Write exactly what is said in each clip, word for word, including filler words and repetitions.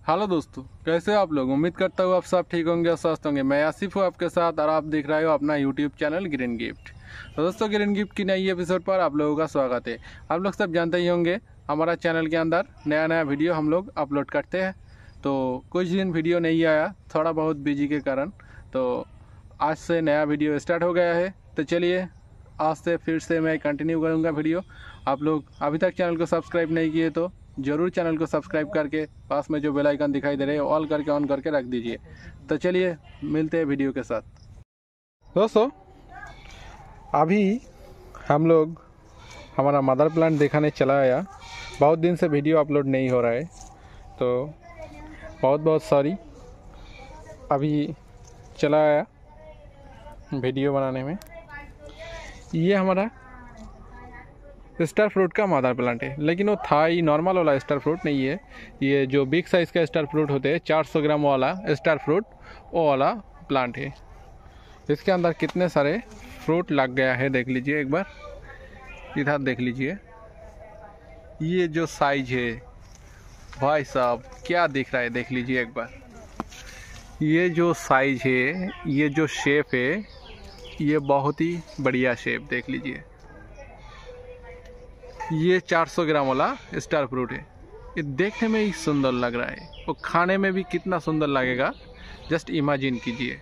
Hello दोस्तों, कैसे हो आप लोग। उम्मीद करता हूँ आप सब ठीक होंगे और स्वस्थ होंगे। मैं आसिफ हूँ आपके साथ और आप देख रहे हो अपना यूट्यूब चैनल ग्रीन गिफ्ट। तो दोस्तों, ग्रीन गिफ्ट की नई एपिसोड पर आप लोगों का स्वागत है। आप लोग सब जानते ही होंगे हमारा चैनल के अंदर नया नया वीडियो हम लोग अपलोड करते हैं। तो कुछ दिन वीडियो नहीं आया, थोड़ा बहुत बिजी के कारण। तो आज से नया वीडियो स्टार्ट हो गया है। तो चलिए, आज से फिर से मैं कंटिन्यू करूँगा वीडियो। आप लोग अभी तक चैनल को सब्सक्राइब नहीं किए तो ज़रूर चैनल को सब्सक्राइब करके पास में जो बेल आइकन दिखाई दे रहे हैं ऑल करके ऑन करके रख दीजिए। तो चलिए मिलते हैं वीडियो के साथ। दोस्तों, अभी हम लोग हमारा मदर प्लांट दिखाने चला आया। बहुत दिन से वीडियो अपलोड नहीं हो रहा है, तो बहुत बहुत सॉरी। अभी चला आया वीडियो बनाने में। ये हमारा स्टार फ्रूट का मदर प्लांट है, लेकिन वो थाई नॉर्मल वाला स्टार फ्रूट नहीं है। ये जो बिग साइज़ का स्टार फ्रूट होते हैं, चार सौ ग्राम वाला स्टार फ्रूट, वो वाला प्लांट है। इसके अंदर कितने सारे फ्रूट लग गया है देख लीजिए एक बार। इधर देख लीजिए, ये जो साइज है भाई साहब क्या दिख रहा है, देख लीजिए एक बार। ये जो साइज है, ये जो शेप है, ये बहुत ही बढ़िया शेप देख लीजिए। ये चार सौ ग्राम वाला स्टार फ्रूट है। ये देखने में ही सुंदर लग रहा है, वो खाने में भी कितना सुंदर लगेगा जस्ट इमेजिन कीजिए।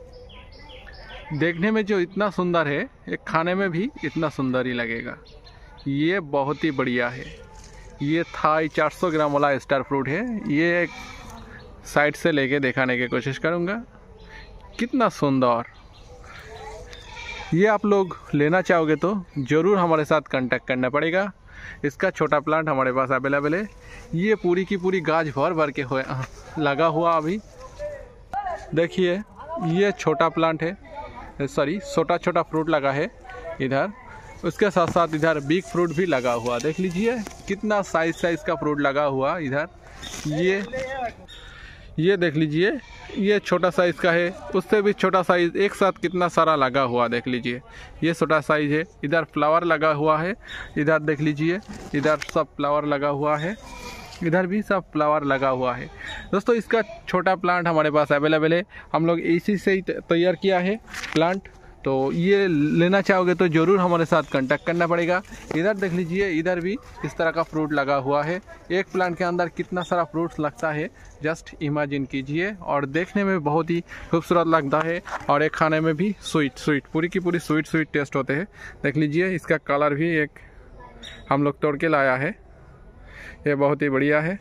देखने में जो इतना सुंदर है, ये खाने में भी इतना सुंदर ही लगेगा। ये बहुत ही बढ़िया है। ये थाई चार सौ ग्राम वाला स्टार फ्रूट है। ये एक साइड से लेके दिखाने की कोशिश करूँगा, कितना सुंदर। ये आप लोग लेना चाहोगे तो ज़रूर हमारे साथ कांटेक्ट करना पड़ेगा। इसका छोटा प्लांट हमारे पास अवेलेबल है। ये पूरी की पूरी गाछ भर भर के हुए लगा हुआ। अभी देखिए, ये छोटा प्लांट है, सॉरी छोटा छोटा फ्रूट लगा है इधर। उसके साथ साथ इधर बिग फ्रूट भी लगा हुआ, देख लीजिए कितना साइज साइज का फ्रूट लगा हुआ इधर। ये ये देख लीजिए, ये छोटा साइज़ का है, उससे भी छोटा साइज़ एक साथ कितना सारा लगा हुआ देख लीजिए। ये छोटा साइज़ है। इधर फ्लावर लगा हुआ है, इधर देख लीजिए, इधर सब फ्लावर लगा हुआ है, इधर भी सब फ्लावर लगा हुआ है। दोस्तों, इसका छोटा प्लांट हमारे पास अवेलेबल है। हम लोग इसी से ही तैयार किया है प्लांट। तो ये लेना चाहोगे तो ज़रूर हमारे साथ कांटेक्ट करना पड़ेगा। इधर देख लीजिए, इधर भी इस तरह का फ्रूट लगा हुआ है। एक प्लांट के अंदर कितना सारा फ्रूट्स लगता है जस्ट इमेजिन कीजिए। और देखने में बहुत ही खूबसूरत लगता है, और एक खाने में भी स्वीट स्वीट पूरी की पूरी स्वीट स्वीट टेस्ट होते हैं। देख लीजिए, इसका कलर भी एक हम लोग तोड़ के लाया है। ये बहुत ही बढ़िया है।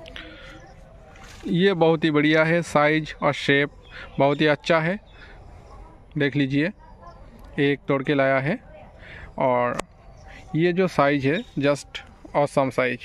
ये बहुत ही बढ़िया है, साइज और शेप बहुत ही अच्छा है। देख लीजिए, एक तोड़ के लाया है, और ये जो साइज है जस्ट ऑसम साइज।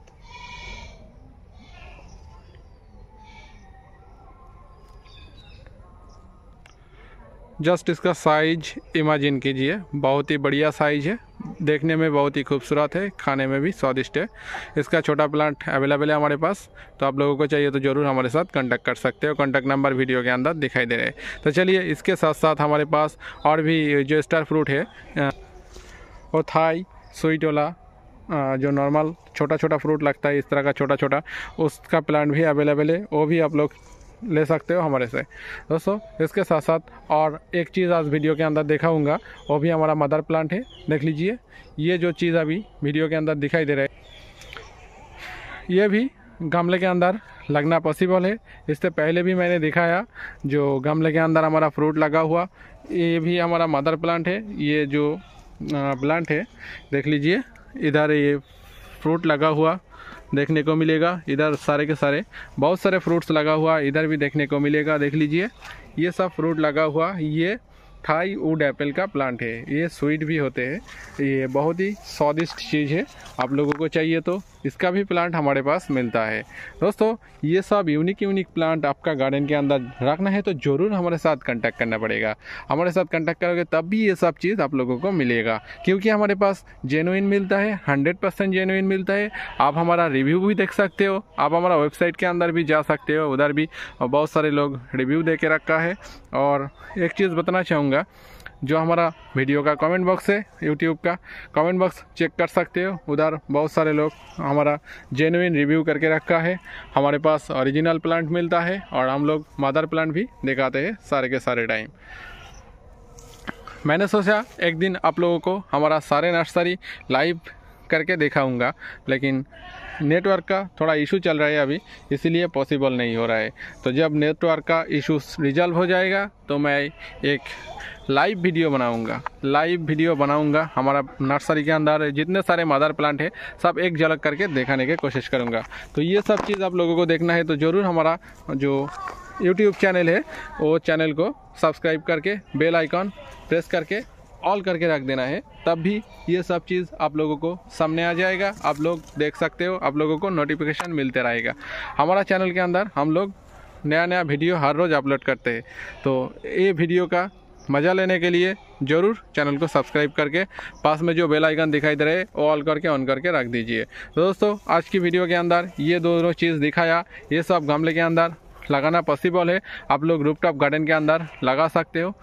जस्ट इसका साइज इमेजिन कीजिए, बहुत ही बढ़िया साइज है। देखने में बहुत ही खूबसूरत है, खाने में भी स्वादिष्ट है। इसका छोटा प्लांट अवेलेबल है हमारे पास। तो आप लोगों को चाहिए तो ज़रूर हमारे साथ कांटेक्ट कर सकते हो। कांटेक्ट नंबर वीडियो के अंदर दिखाई दे रहे हैं। तो चलिए, इसके साथ साथ हमारे पास और भी जो स्टार फ्रूट है, वो थाई स्वीट वाला जो नॉर्मल छोटा छोटा फ्रूट लगता है, इस तरह का छोटा छोटा, उसका प्लांट भी अवेलेबल है। वो भी आप लोग ले सकते हो हमारे से। दोस्तों, इसके साथ साथ और एक चीज़ आज वीडियो के अंदर दिखाऊंगा, वो भी हमारा मदर प्लांट है। देख लीजिए, ये जो चीज़ अभी वीडियो के अंदर दिखाई दे रहा है, ये भी गमले के अंदर लगना पॉसिबल है। इससे पहले भी मैंने दिखाया जो गमले के अंदर हमारा फ्रूट लगा हुआ, ये भी हमारा मदर प्लांट है। ये जो प्लांट है देख लीजिए, इधर ये फ्रूट लगा हुआ देखने को मिलेगा। इधर सारे के सारे बहुत सारे फ्रूट्स लगा हुआ इधर भी देखने को मिलेगा। देख लीजिए, ये सब फ्रूट लगा हुआ, ये थाई वुड एप्पल का प्लांट है। ये स्वीट भी होते हैं, ये बहुत ही स्वादिष्ट चीज़ है। आप लोगों को चाहिए तो इसका भी प्लांट हमारे पास मिलता है। दोस्तों, ये सब यूनिक यूनिक प्लांट आपका गार्डन के अंदर रखना है तो ज़रूर हमारे साथ कांटेक्ट करना पड़ेगा। हमारे साथ कांटेक्ट करोगे तब भी ये सब चीज़ आप लोगों को मिलेगा, क्योंकि हमारे पास जेन्युइन मिलता है, हंड्रेड परसेंट जेन्युइन मिलता है। आप हमारा रिव्यू भी देख सकते हो, आप हमारा वेबसाइट के अंदर भी जा सकते हो, उधर भी बहुत सारे लोग रिव्यू दे के रखा है। और एक चीज़ बताना चाहूँगा, जो हमारा वीडियो का कमेंट बॉक्स है, यूट्यूब का कमेंट बॉक्स चेक कर सकते हो। उधर बहुत सारे लोग हमारा जेन्युइन रिव्यू करके रखा है। हमारे पास ओरिजिनल प्लांट मिलता है और हम लोग मदर प्लांट भी दिखाते हैं सारे के सारे टाइम। मैंने सोचा एक दिन आप लोगों को हमारा सारे नर्सरी लाइव करके दिखाऊंगा, लेकिन नेटवर्क का थोड़ा इशू चल रहा है अभी, इसीलिए पॉसिबल नहीं हो रहा है। तो जब नेटवर्क का इशू रिजल्व हो जाएगा तो मैं एक लाइव वीडियो बनाऊंगा लाइव वीडियो बनाऊंगा हमारा नर्सरी के अंदर जितने सारे मदर प्लांट है सब एक झलक करके दिखाने की कोशिश करूंगा। तो ये सब चीज़ आप लोगों को देखना है तो ज़रूर हमारा जो यूट्यूब चैनल है वो चैनल को सब्सक्राइब करके बेल आइकॉन प्रेस करके ऑल करके रख देना है, तब भी ये सब चीज़ आप लोगों को सामने आ जाएगा, आप लोग देख सकते हो, आप लोगों को नोटिफिकेशन मिलते रहेगा। हमारा चैनल के अंदर हम लोग नया नया वीडियो हर रोज़ अपलोड करते हैं। तो ये वीडियो का मज़ा लेने के लिए ज़रूर चैनल को सब्सक्राइब करके पास में जो बेल आइकन दिखाई दे रहे हैं वो ऑल करके ऑन करके रख दीजिए। तो दोस्तों आज की वीडियो के अंदर ये दोनों चीज़ दिखाया, ये सब गमले के अंदर लगाना पॉसिबल है, आप लोग रूफटॉप गार्डन के अंदर लगा सकते हो,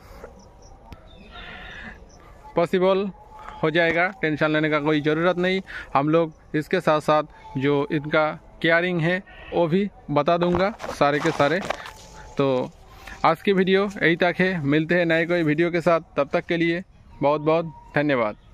पॉसिबल हो जाएगा, टेंशन लेने का कोई ज़रूरत नहीं। हम लोग इसके साथ साथ जो इनका केयरिंग है वो भी बता दूंगा सारे के सारे। तो आज की वीडियो यही तक है, मिलते हैं नए कोई वीडियो के साथ, तब तक के लिए बहुत बहुत धन्यवाद।